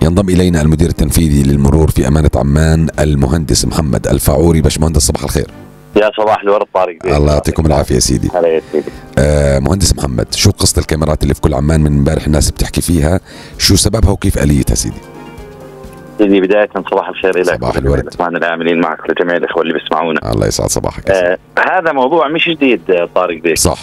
ينضم إلينا المدير التنفيذي للمرور في أمانة عمان المهندس محمد الفاعوري. باشمهندس صباح الخير. يا صباح الورد طارق. الله يعطيكم العافية سيدي. هلا يا سيدي. مهندس محمد، شو قصة الكاميرات اللي في كل عمان من امبارح الناس بتحكي فيها؟ شو سببها وكيف آليتها سيدي؟ سيدي بداية صباح الخير لك. صباح الورد. اخواننا العاملين معك لجميع الاخوة اللي بيسمعونا. الله يسعد صباحك. هذا موضوع مش جديد طارق بيك. صح.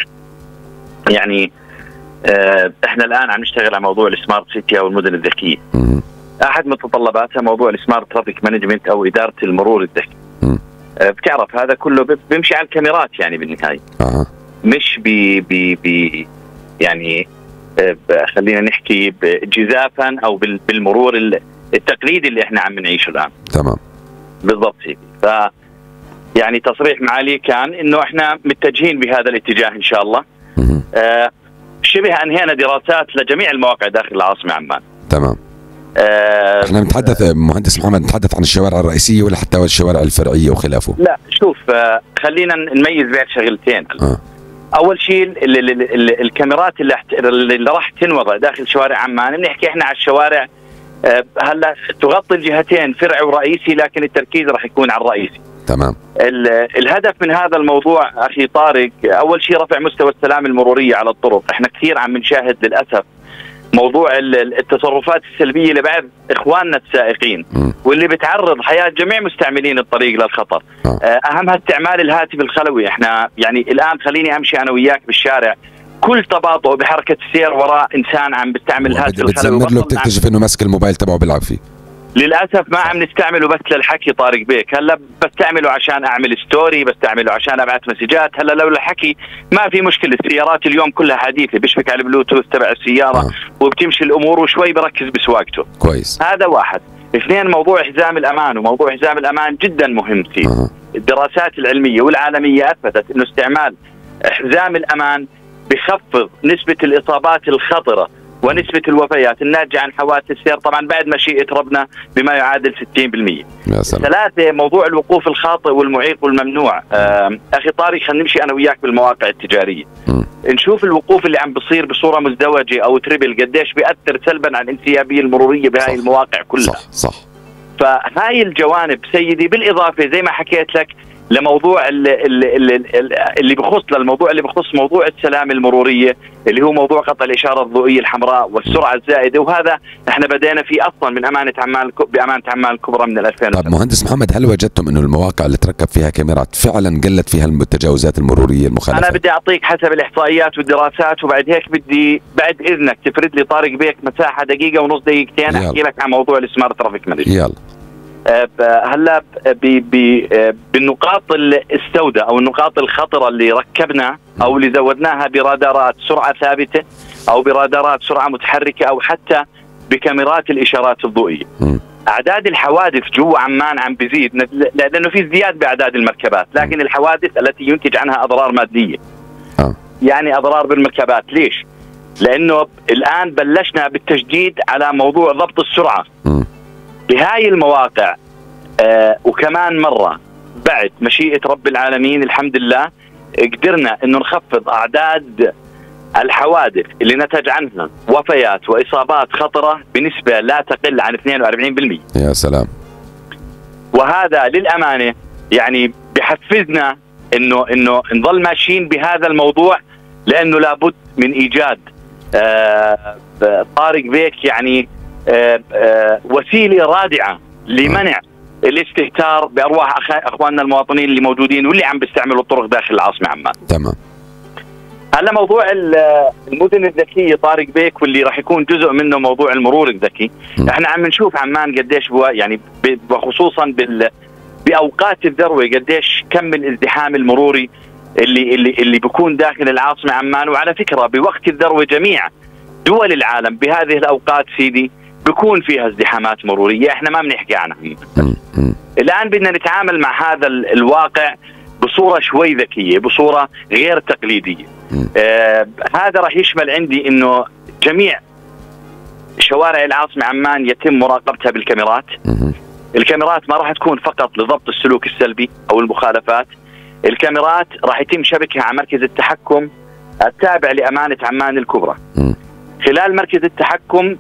يعني احنا الان عم نشتغل على موضوع السمارت سيتي او المدن الذكية. احد متطلباتها موضوع السمارت ترافيك مانجمنت او إدارة المرور الذكي. بتعرف هذا كله بيمشي على الكاميرات يعني بالنهاية. مش بي يعني خلينا نحكي جزافا او بالمرور التقليدي اللي احنا عم نعيشه الان. تمام بالضبط سيدي. ف يعني تصريح معالي كان انه احنا متجهين بهذا الاتجاه ان شاء الله. شبه انهينا دراسات لجميع المواقع داخل العاصمه عمان. تمام. احنا بنتحدث مهندس محمد، نتحدث عن الشوارع الرئيسية ولا حتى الشوارع الفرعية وخلافه؟ لا شوف، خلينا نميز بين شغلتين. اول شيء الكاميرات اللي راح تنوضع داخل شوارع عمان، بنحكي احنا على الشوارع هلا تغطي الجهتين فرعي ورئيسي، لكن التركيز راح يكون على الرئيسي. تمام. الهدف من هذا الموضوع اخي طارق اول شيء رفع مستوى السلامه المروريه على الطرق. احنا كثير عم نشاهد للاسف موضوع التصرفات السلبيه لبعض اخواننا السائقين واللي بتعرض حياه جميع مستعملين الطريق للخطر. اهمها استعمال الهاتف الخلوي. احنا يعني الان خليني امشي انا وياك بالشارع، كل تباطؤ بحركه السير وراء انسان عم بيستعمل الهاتف الخلوي بتزمر له، بتكتشف انه ماسك الموبايل تبعه بيلعب فيه. للاسف ما عم نستعمله بس للحكي طارق بيك. هلا بستعمله عشان اعمل ستوري، بستعمله عشان ابعث مسجات. هلا لو الحكي ما في مشكله، السيارات اليوم كلها حديثه، بيشبك على البلوتوث تبع السياره وبتمشي الامور وشوي بركز بسواقته. كويس. هذا واحد. اثنين، موضوع حزام الامان، وموضوع حزام الامان جدا مهم فيه. الدراسات العلميه والعالميه اثبتت انه استعمال حزام الامان بخفض نسبه الاصابات الخطره ونسبة الوفيات الناتجة عن حوادث السير، طبعا بعد مشيئة ربنا بما يعادل 60%. يا سلام. ثلاثة، موضوع الوقوف الخاطئ والمعيق والممنوع. أخي طارق خلينا نمشي أنا وياك بالمواقع التجارية، نشوف الوقوف اللي عم بصير بصورة مزدوجة أو تريبل قديش بيأثر سلبا على الانسيابية المرورية بهاي المواقع كلها. صح. فهاي الجوانب سيدي، بالإضافة زي ما حكيت لك لموضوع اللي بخص للموضوع اللي بخص موضوع السلامة المرورية، اللي هو موضوع قطع الإشارة الضوئية الحمراء والسرعة الزائدة، وهذا احنا بدينا فيه اصلا من بأمانة عمان الكبرى من 2000. طيب مهندس محمد، هل وجدتم انه المواقع اللي تركب فيها كاميرات فعلا قلت فيها التجاوزات المرورية المخالفة؟ انا بدي اعطيك حسب الاحصائيات والدراسات، وبعد هيك بدي بعد اذنك تفرد لي طارق بيك مساحة دقيقة ونص دقيقتين احكي لك عن موضوع السمارت ترافيك مانجمنت. يلا. هلا بالنقاط السوداء او النقاط الخطره اللي ركبنا او اللي زودناها برادارات سرعه ثابته او برادارات سرعه متحركه او حتى بكاميرات الاشارات الضوئيه، اعداد الحوادث جوا عمان عم بيزيد لانه في ازدياد باعداد المركبات، لكن الحوادث التي ينتج عنها اضرار ماديه. يعني اضرار بالمركبات. ليش؟ لانه الان بلشنا بالتجديد على موضوع ضبط السرعه بهاي المواقع. وكمان مرة بعد مشيئة رب العالمين الحمد لله قدرنا انه نخفض اعداد الحوادث اللي نتج عنها وفيات واصابات خطرة بنسبة لا تقل عن 42%. يا سلام. وهذا للأمانة يعني بحفزنا انه نظل ماشيين بهذا الموضوع، لانه لابد من ايجاد طارق بيك يعني وسيلة رادعة لمنع الاستهتار بأرواح أخواننا المواطنين اللي موجودين واللي عم بيستعملوا الطرق داخل العاصمة عمان. تمام. هلا موضوع المدن الذكية طارق بيك واللي راح يكون جزء منه موضوع المرور الذكي. احنا عم نشوف عمان قديش يعني وخصوصا بأوقات الذروة قديش كم الازدحام المروري اللي بيكون داخل العاصمة عمان. وعلى فكرة بوقت الذروة جميع دول العالم بهذه الأوقات سيدي بيكون فيها ازدحامات مرورية، احنا ما بنحكي عنها. الآن بدنا نتعامل مع هذا الواقع بصورة شوي ذكية، بصورة غير تقليدية. هذا راح يشمل عندي انه جميع شوارع العاصمة عمان يتم مراقبتها بالكاميرات. الكاميرات ما راح تكون فقط لضبط السلوك السلبي او المخالفات، الكاميرات راح يتم شبكها على مركز التحكم التابع لأمانة عمان الكبرى. خلال مركز التحكم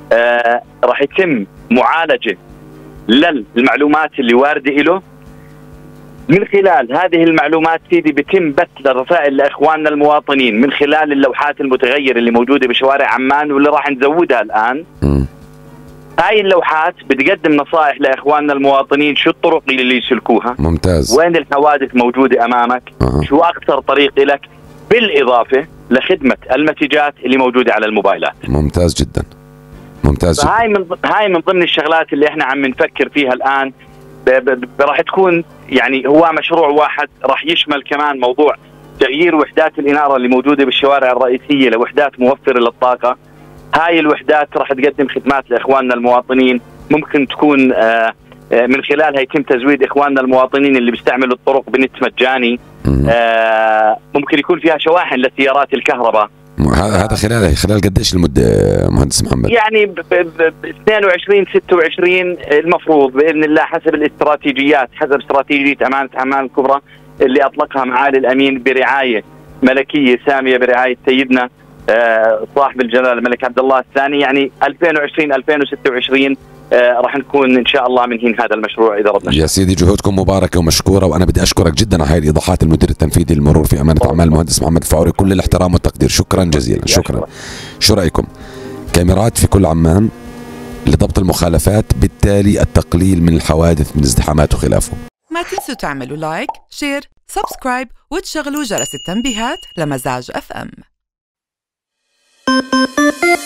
راح يتم معالجة للمعلومات اللي واردة له. من خلال هذه المعلومات سيدي بيتم بث الرسائل لإخواننا المواطنين من خلال اللوحات المتغيرة اللي موجودة بشوارع عمان واللي راح نزودها الآن. هاي اللوحات بتقدم نصائح لإخواننا المواطنين شو الطرق اللي يسلكوها. ممتاز. وين الحوادث موجودة أمامك. شو أكثر طريق لك، بالإضافة لخدمة المسجات اللي موجودة على الموبايلات. ممتاز جدا. ممتاز جدا. هاي من ضمن الشغلات اللي احنا عم نفكر فيها الآن. راح تكون يعني هو مشروع واحد، راح يشمل كمان موضوع تغيير وحدات الإنارة اللي موجودة بالشوارع الرئيسية لوحدات موفرة للطاقة. هاي الوحدات راح تقدم خدمات لإخواننا المواطنين، ممكن تكون من خلالها يتم تزويد إخواننا المواطنين اللي بيستعملوا الطرق بنت مجاني. ممكن يكون فيها شواحن لسيارات الكهرباء. هذا خلال قديش المدة مهندس محمد؟ يعني ب 22 26 المفروض بإذن الله، حسب الاستراتيجيات، حسب استراتيجية أمانة عمان الكبرى اللي أطلقها معالي الأمين برعاية ملكية سامية برعاية سيدنا صاحب الجلالة الملك عبد الله الثاني. يعني 2020 2026 راح نكون ان شاء الله منهين هذا المشروع اذا ربنا. يا سيدي جهودكم مباركه ومشكوره، وانا بدي اشكرك جدا على هاي الايضاحات. المدير التنفيذي للمرور في امانه اعمال المهندس محمد الفاعوري، كل الاحترام والتقدير. شكرا جزيلا. شكرا. شو رايكم؟ كاميرات في كل عمان لضبط المخالفات، بالتالي التقليل من الحوادث من ازدحامات وخلافه. ما تنسوا تعملوا لايك، شير، سبسكرايب وتشغلوا جرس التنبيهات لمزاج FM.